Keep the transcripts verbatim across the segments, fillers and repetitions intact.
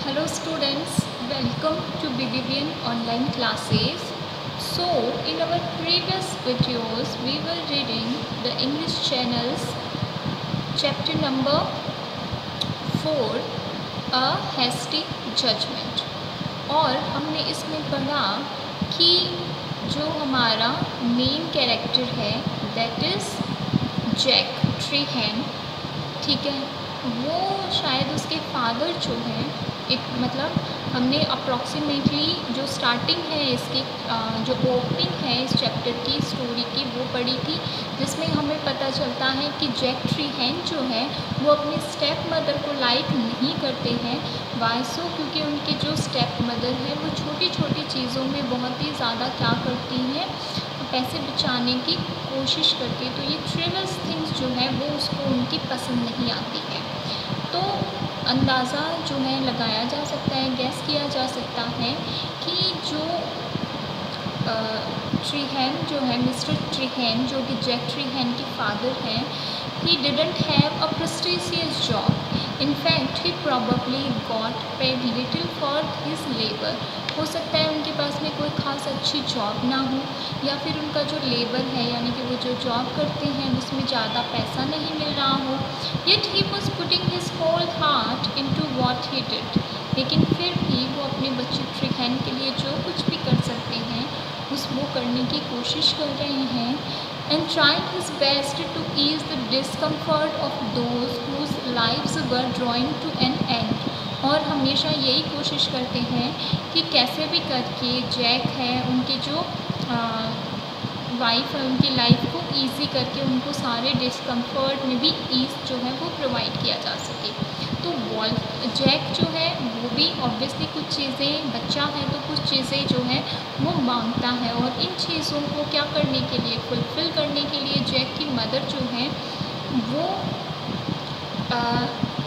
Hello students, welcome to Bigivian online classes. So in our previous videos we were reading the English channels chapter number four, A Hasty Judgment. और हमने इसमें पढ़ा कि जो हमारा main character है that is Jack Treehan, ठीक है, वो शायद उसके फादर जो हैं एक मतलब हमने अप्रॉक्सीमेटली जो स्टार्टिंग है इसकी जो ओपनिंग है इस चैप्टर की स्टोरी की वो पढ़ी थी, जिसमें हमें पता चलता है कि जैक ट्रीहैन जो है वो अपनी स्टेप मदर को लाइक नहीं करते हैं। Why so? क्योंकि उनकी जो स्टेप मदर है वो छोटी छोटी चीज़ों में बहुत ही ज़्यादा क्या करती हैं, पैसे बचाने की कोशिश करती है। तो ये ट्रिवियस थिंग्स जो है वो उसको उनकी पसंद नहीं आती है। तो अंदाज़ा जो है लगाया जा सकता है, गैस किया जा सकता है कि जो ट्रीहैन जो है मिस्टर ट्रीहैन जो कि जैक ट्रीहैन के फादर हैं, he didn't have a prestigious job. In fact, he probably got paid little for his labor. हो सकता है उनके पास में कोई ख़ास अच्छी जॉब ना हो, या फिर उनका जो लेबर है यानी कि वो जो जॉब करते हैं उसमें ज़्यादा पैसा नहीं मिल रहा हो। Yet he was putting his whole heart into what he did. लेकिन फिर भी वो अपने बच्चे ट्रीहैन के लिए जो कुछ भी कर सकते हैं उस वो करने की कोशिश कर रहे हैं, and trying his best to ease the discomfort of those whose lives were drawing to an end. और हमेशा यही कोशिश करते हैं कि कैसे भी करके जैक है उनकी जो वाइफ है उनकी लाइफ को इजी करके उनको सारे डिस्कम्फर्ट में भी ईज जो है वो प्रोवाइड किया जा सके। तो वॉल जैक जो है वो भी ऑब्वियसली कुछ चीज़ें, बच्चा है तो कुछ चीज़ें जो है वो मांगता है, और इन चीज़ों को क्या करने के लिए, फुलफ़िल करने के लिए जैक की मदर जो है वो आ,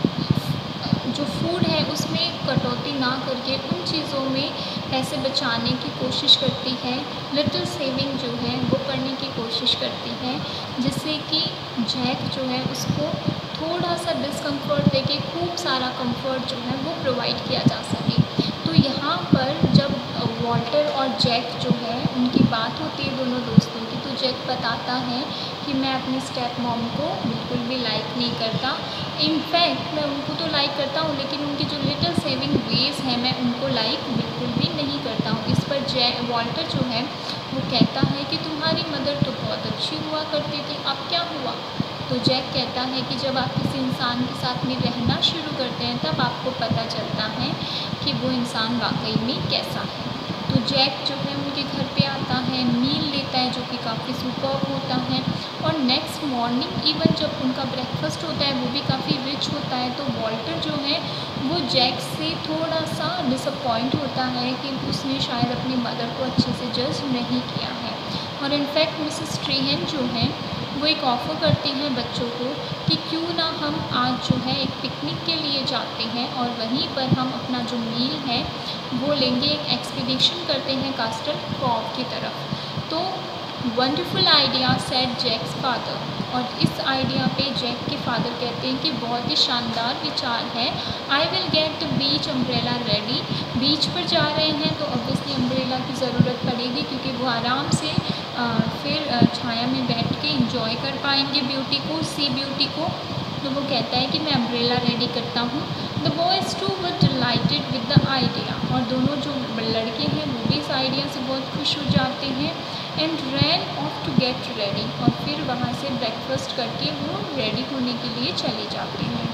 जो फूड है उसमें कटौती ना करके उन चीज़ों में पैसे बचाने की कोशिश करती है, लिटिल सेविंग जो है वो करने की कोशिश करती है, जिससे कि जैक जो है उसको थोड़ा सा डिस्कम्फर्ट देके खूब सारा कंफर्ट जो है वो प्रोवाइड किया जा सके। तो यहाँ पर जब वॉल्टर और जैक जो है उनकी बात होती है दोनों दोस्तों की, तो जैक बताता है कि मैं अपनी स्टेप मॉम को बिल्कुल भी लाइक नहीं करता। इनफैक्ट मैं उनको तो लाइक करता हूँ लेकिन उनकी जो लिटिल सेविंग वेज है मैं उनको लाइक बिल्कुल भी नहीं करता हूँ। इस पर जै वॉल्टर जो है वो कहता है कि तुम्हारी मदर तो बहुत अच्छी हुआ करती थी, अब क्या हुआ? तो जैक कहता है कि जब आप किसी इंसान के साथ में रहना शुरू करते हैं तब आपको पता चलता है कि वो इंसान वाकई में कैसा है। तो जैक जो है उनके घर पे आता है, मील लेता है जो कि काफ़ी सुपर्ब होता है, और नेक्स्ट मॉर्निंग इवन जब उनका ब्रेकफास्ट होता है वो भी काफ़ी रिच होता है। तो वॉल्टर जो है वो जैक से थोड़ा सा डिसअपॉइंट होता है कि उसने शायद अपनी मदर को अच्छे से जज नहीं किया है। और इनफैक्ट मिसेस ट्रीहैन जो है वो एक ऑफ़र करती हैं बच्चों को कि क्यों ना हम आज जो है एक पिकनिक के लिए जाते हैं और वहीं पर हम अपना जो मील है वो लेंगे, एक एक्सपीडिशन करते हैं कास्टल कॉव की तरफ। तो wonderful idea said Jack's father, और इस आइडिया पे जैक के फादर कहते हैं कि बहुत ही शानदार विचार है। I will get the beach umbrella ready. बीच पर जा रहे हैं तो ऑब्वियसली अम्ब्रेला की ज़रूरत पड़ेगी क्योंकि वो आराम से आ, फिर आ, छाया में बैठ के इंजॉय कर पाएंगे ब्यूटी को, सी ब्यूटी को। तो वो कहता है कि मैं अम्ब्रेला रेडी करता हूँ। The boys too were delighted with the idea, और दोनों जो लड़के हैं वो भी इस आइडिया से बहुत खुश हो जाते हैं, and ran off to get ready, और फिर वहाँ से ब्रेकफास्ट करके वो रेडी होने के लिए चले जाते हैं।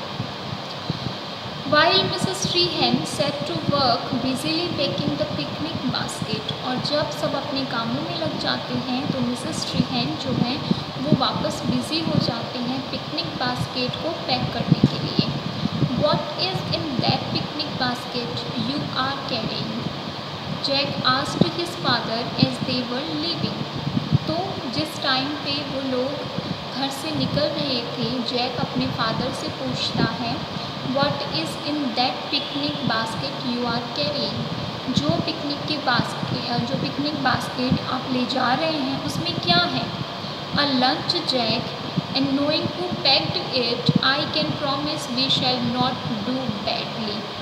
While Missus Treehenne set to work busily packing the picnic basket, और जब सब अपने कामों में लग जाते हैं तो मिसेस ट्रीहैन जो है वो वापस बिज़ी हो जाते हैं पिकनिक बास्केट को पैक करने के लिए। What is in that picnic basket you are carrying? Jack asked his father as they were leaving. तो जिस टाइम पे वो लोग घर से निकल रहे थे जैक अपने फादर से पूछता है What is in that picnic basket you are carrying? जो पिकनिक के बास्केट जो पिकनिक बास्केट आप ले जा रहे हैं उसमें क्या है? A lunch, Jack, and knowing who packed it, I can promise we shall not do badly.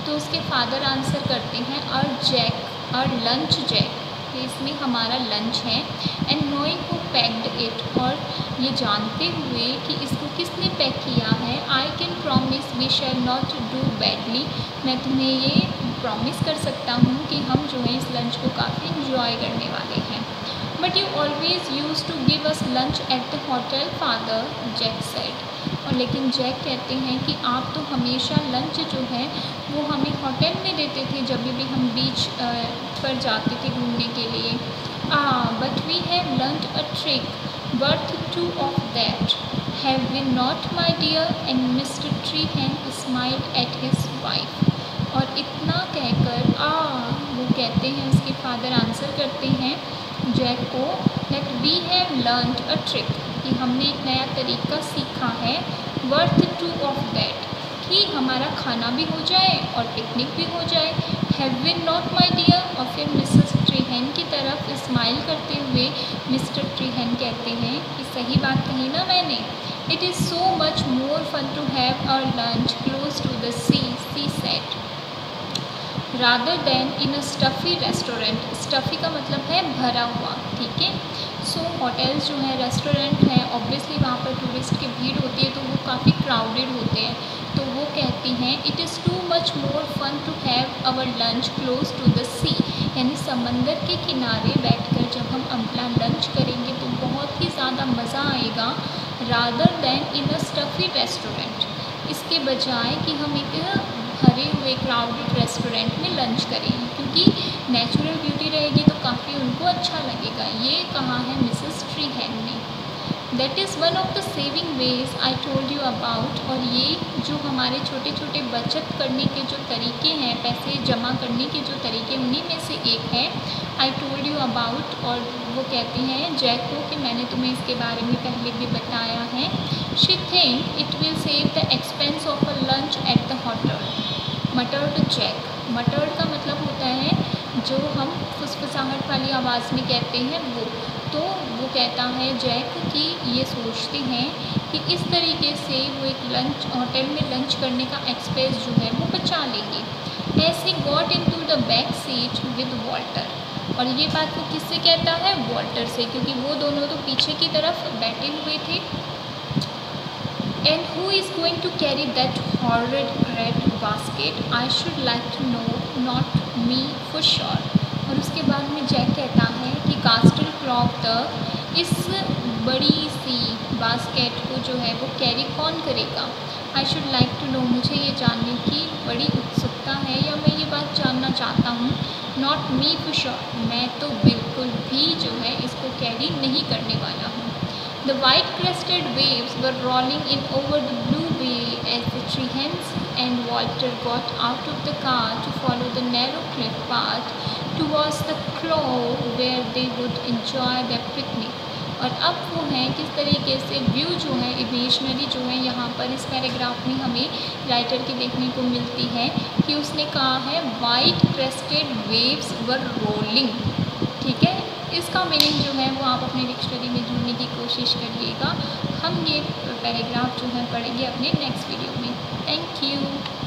तो उसके फादर आंसर करते हैं और जैक और लंच जैक, इसमें हमारा लंच है। And knowing who packed it, और ये जानते हुए कि इसको किसने पैक किया है, I can promise we shall not do badly, मैं तुम्हें ये प्रॉमिस कर सकता हूँ कि हम जो है इस लंच को काफ़ी इंजॉय करने वाले हैं। But you always use to give us lunch at the hotel father, Jack said, और लेकिन जैक कहते हैं कि आप तो हमेशा लंच जो है वो हमें होटल में देते थे जब भी हम बीच पर जाते थे घूमने के लिए। Ah but we have learned a trick worth two of that, have we not my dear, and mister Treehan smiled at his wife. और इतना कहकर आ वो कहते हैं, उसके फादर आंसर करते हैं जैक को, that we have learned a trick, कि हमने एक नया तरीका सीखा है, वर्थ टू ऑफ दैट, कि हमारा खाना भी हो जाए और पिकनिक भी हो जाए। Have we not my dear, और फिर मिसेस ट्रीहैन की तरफ स्माइल करते हुए मिस्टर ट्रीहैन कहते हैं कि सही बात कही ना मैंने, it is so much more fun to have our lunch close to the sea, she said, rather than in a stuffy restaurant. Stuffy का मतलब है भरा हुआ, ठीक है। सो होटल्स जो है, रेस्टोरेंट है, ऑब्वियसली वहाँ पर टूरिस्ट की भीड़ होती है तो वो काफ़ी क्राउडेड होते हैं। तो वो कहती हैं it is too much more fun to have our lunch close to the sea, यानी समंदर के किनारे बैठकर जब हम अपना लंच करेंगे तो बहुत ही ज़्यादा मज़ा आएगा, rather than in a stuffy restaurant, इसके बजाय कि हम एक भरे हुए क्राउडेड रेस्टोरेंट में लंच करें, क्योंकि नेचुरल ब्यूटी रहेगी तो काफ़ी उनको अच्छा लगेगा। ये कहा है मिसेस ट्रीहैन ने। That is one of the saving ways I told you about, और ये जो हमारे छोटे छोटे बचत करने के जो तरीके हैं, पैसे जमा करने के जो तरीके, उन्हीं में से एक है आई टोल्ड यू अबाउट। और वो कहती हैं जैक को कि मैंने तुम्हें इसके बारे में पहले भी बताया है। She think it will save the expense of a lunch at the hotel, muttered Jack, muttered का मतलब होता है जो हम फुसफुसाहट वाली आवाज़ में कहते हैं वो। तो वो कहता है जैक कि ये सोचते हैं कि इस तरीके से वो एक लंच होटल में लंच करने का एक्सपेंस जो है वो बचा लेंगे। ऐसे got into the back seat with Walter, और ये बात वो किससे कहता है, वॉल्टर से, क्योंकि वो दोनों तो पीछे की तरफ बैठे हुए थे। And who is going to carry that horrid red basket, I should like to know, not me for sure. और उसके बाद में जैक कहता है कि कास्टल क्लॉक तक इस बड़ी सी बास्केट को जो है वो कैरी कौन करेगा। I should like to know, मुझे ये जानने की बड़ी उत्सुकता है या मैं ये बात जानना चाहता हूँ। नॉट मी फॉर श्योर, मैं तो बिल्कुल भी जो है इसको कैरी नहीं करने वाला हूँ। The white crested waves were rolling in over the blue bay as the Treehens and Walter got out of the car to follow the narrow cliff path towards the cove where they would enjoy their picnic। और अब वो हैं किस तरीके से view जो है, imaginary जो है यहाँ पर इस पैराग्राफ में हमें राइटर की देखने को मिलती है कि उसने कहा है white crested waves were rolling, ठीक है। इसका मीनिंग जो है वो आप अपने डिक्शनरी में ढूंढने की कोशिश करिएगा। हम ये पैराग्राफ जो है पढ़ेंगे अपने नेक्स्ट वीडियो में। Thank you.